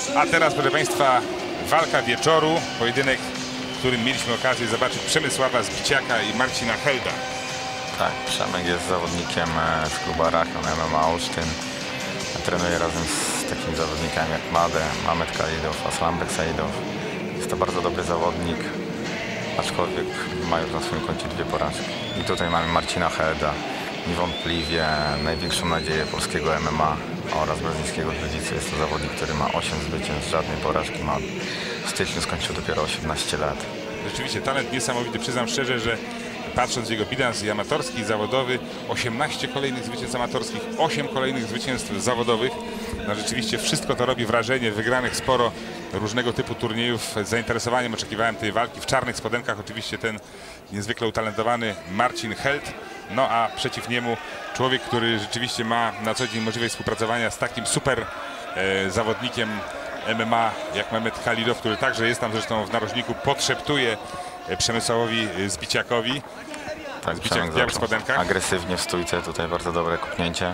A teraz, proszę Państwa, walka wieczoru, pojedynek, w którym mieliśmy okazję zobaczyć Przemysława Zbiciaka i Marcina Helda. Tak, Przemek jest zawodnikiem z klubu Arachon MMA Olsztyn. Trenuje razem z takimi zawodnikami jak Mamed Khalidow, Aslambek Saidow. Jest to bardzo dobry zawodnik, aczkolwiek ma już na swoim koncie 2 porażki. I tutaj mamy Marcina Helda, niewątpliwie największą nadzieję polskiego MMA oraz brazylijskiego jiu-jitsu. Jest to zawodnik, który ma 8 zwycięstw, żadnej porażki. W styczniu skończył dopiero 18 lat. Rzeczywiście talent niesamowity. Przyznam szczerze, że patrząc w jego bilans i amatorski, i zawodowy, 18 kolejnych zwycięstw amatorskich, 8 kolejnych zwycięstw zawodowych. No rzeczywiście wszystko to robi wrażenie, wygranych sporo różnego typu turniejów. Z zainteresowaniem oczekiwałem tej walki. W czarnych spodenkach oczywiście ten niezwykle utalentowany Marcin Held. No a przeciw niemu człowiek, który rzeczywiście ma na co dzień możliwość współpracowania z takim super zawodnikiem MMA jak Mamed Khalidow, który także jest tam zresztą w narożniku, podszeptuje Przemysławowi Zbiciakowi. Tak, Zbiciak w białych spodenkach. Agresywnie w stójce, tutaj bardzo dobre kopnięcie.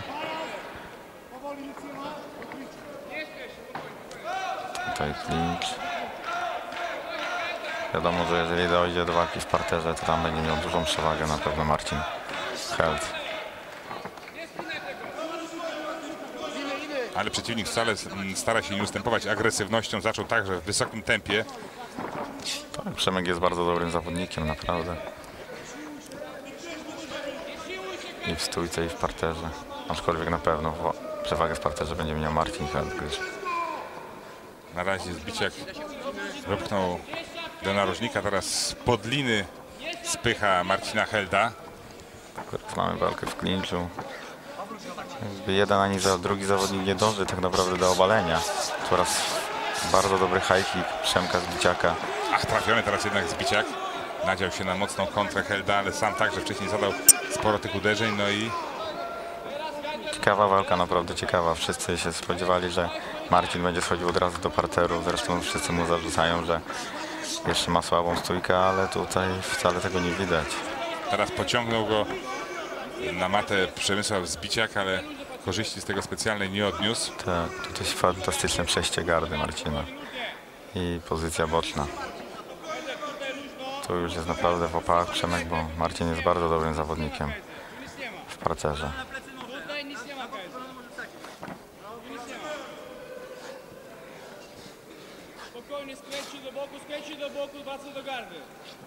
Tutaj clinch. Wiadomo, że jeżeli dojdzie do walki w parterze, to tam będzie miał dużą przewagę na pewno Marcin Held. Ale przeciwnik wcale stara się nie ustępować agresywnością. Zaczął także w wysokim tempie. Tak, Przemek jest bardzo dobrym zawodnikiem, naprawdę. I w stójce, i w parterze. Aczkolwiek na pewno przewagę w parterze będzie miał Marcin Held. Na razie Zbiciak wypchnął do narożnika, teraz z podliny spycha Marcina Helda. Teraz mamy walkę w clinchu. Jeden ani drugi zawodnik nie dąży tak naprawdę do obalenia. Coraz bardzo dobry high kick Przemka Zbiciaka. Ach, trafiony teraz jednak Zbiciak. Nadział się na mocną kontrę Helda, ale sam także wcześniej zadał sporo tych uderzeń. No i ciekawa walka, naprawdę ciekawa. Wszyscy się spodziewali, że Marcin będzie schodził od razu do parteru. Zresztą wszyscy mu zarzucają, że jeszcze ma słabą stójkę, ale tutaj wcale tego nie widać. Teraz pociągnął go na matę Przemysław Zbiciak, ale korzyści z tego specjalnej nie odniósł. Tak, tutaj fantastyczne przejście gardy Marcina i pozycja boczna. Tu już jest naprawdę w opałach Przemek, bo Marcin jest bardzo dobrym zawodnikiem w parterze. Spokojnie, skręci do boku, wracaj do gardy.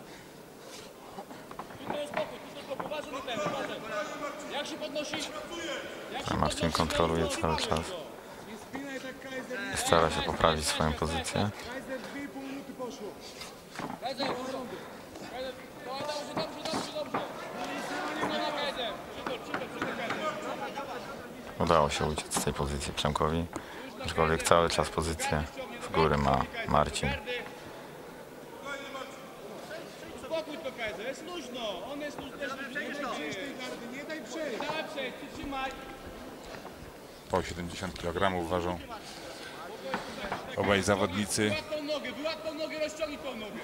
Tutaj spokój, uważaj na ten, uważaj. Jak się podnosi? Marcin kontroluje cały czas. Stara się poprawić swoją pozycję. Udało się uciec z tej pozycji Przemkowi, aczkolwiek cały czas pozycję w górę ma Marcin. Spokój to Kaiser, jest luźno, on jest luźno, nie daj przejść. Daj przejść, przytrzymaj. Po 70 kg ważą obaj zawodnicy. Wyłap tą nogę, rozciągnij tą nogę.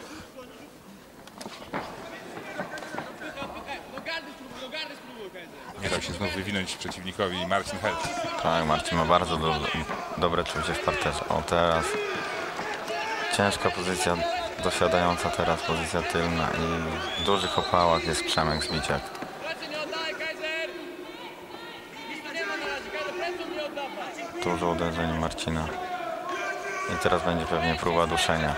Do gardy spróbuj, Kaiser. Nie dał się znów wywinąć przeciwnikowi Marcin Held. Tak, Marcin ma bardzo dobre czucie w parterze. O, teraz ciężka pozycja, dosiadająca teraz pozycja tylna i w dużych opałach jest Przemek Zbiciak. Dużo uderzeń Marcina. I teraz będzie pewnie próba duszenia.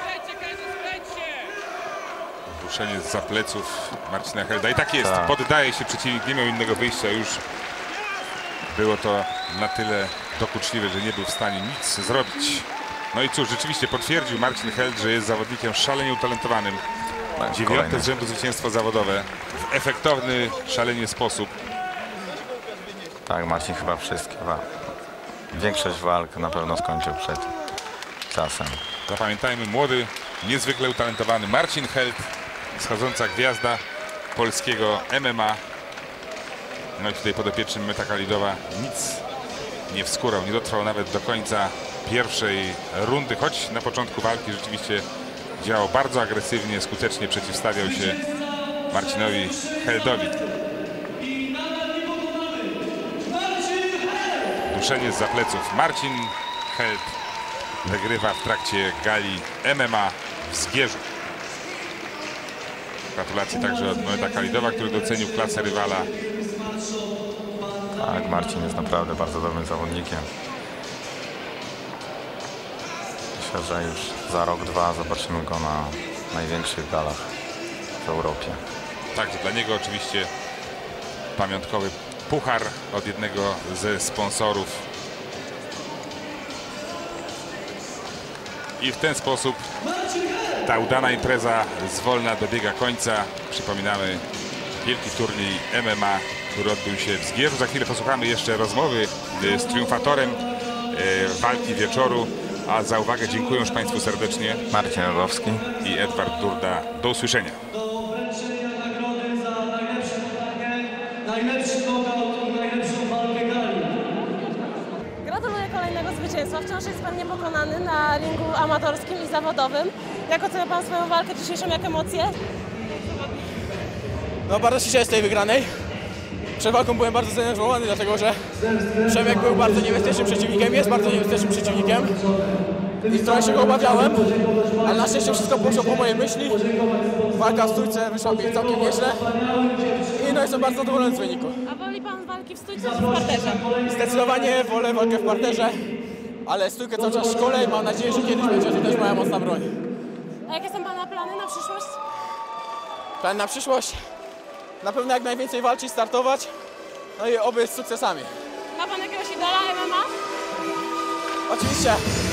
Duszenie zza pleców Marcina Helda. I tak jest, tak. Poddaje się przeciwnik, nie miał innego wyjścia już. Było to na tyle dokuczliwe, że nie był w stanie nic zrobić. No i cóż, rzeczywiście potwierdził Marcin Held, że jest zawodnikiem szalenie utalentowanym. 9. z rzędu zwycięstwo zawodowe w efektowny, szalenie sposób. Tak, Marcin chyba wszystkie. Większość walk na pewno skończył przed czasem. Zapamiętajmy, młody, niezwykle utalentowany Marcin Held, schodząca gwiazda polskiego MMA. No i tutaj podopieczny Mameda Khalidowa nic nie wskórał, nie dotrwał nawet do końca pierwszej rundy, choć na początku walki rzeczywiście działał bardzo agresywnie, skutecznie przeciwstawiał się Marcinowi Heldowi. Duszenie zza pleców Marcin Held wygrywa w trakcie gali MMA w Zgierzu. Gratulacje także od Noeta Khalidowa, który docenił klasę rywala. Tak, Marcin jest naprawdę bardzo dobrym zawodnikiem. Myślę, że już za rok, dwa zobaczymy go na największych galach w Europie. Także dla niego oczywiście pamiątkowy puchar od jednego ze sponsorów. I w ten sposób ta udana impreza zwolna dobiega końca. Przypominamy wielki turniej MMA, który odbył się w Zgierzu. Za chwilę posłuchamy jeszcze rozmowy z triumfatorem walki wieczoru. A za uwagę dziękuję już Państwu serdecznie. Marcin Rogowski I Edward Durda. Do usłyszenia. Do wręczenia nagrody za najlepszą walkę, najlepszy nokaut, najlepszą walkę gali. Gratuluję kolejnego zwycięstwa. Wciąż jest Pan niepokonany na ringu amatorskim i zawodowym. Jak ocenia Pan swoją walkę dzisiejszą, jak emocje? No bardzo się cieszę z tej wygranej. Przed walką byłem bardzo zdenerwowany, dlatego że Przemek był bardzo niebezpiecznym przeciwnikiem, jest bardzo niebezpiecznym przeciwnikiem i trochę się go obawiałem, ale na szczęście wszystko poszło po mojej myśli. Walka w stójce wyszła mi całkiem nieźle i no jestem bardzo zadowolony z wyniku. A woli Pan walki w stójce czy w parterze? Zdecydowanie wolę walkę w parterze, ale stójkę cały czas szkolę i mam nadzieję, że kiedyś będzie to też moja mocna broń. A jakie są Pana plany na przyszłość? Plan na przyszłość? Na pewno jak najwięcej walczyć, startować, no i oby z sukcesami. Ma Pan jakiegoś idola MMA? Oczywiście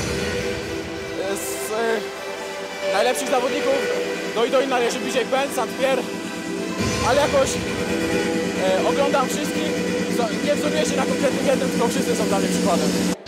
z najlepszych zawodników do idoli należy BJ Penn, St. Pierre, ale jakoś oglądam wszystkich, nie wzoruję się na konkretnym jednym, tylko wszyscy są dla mnie przykładem.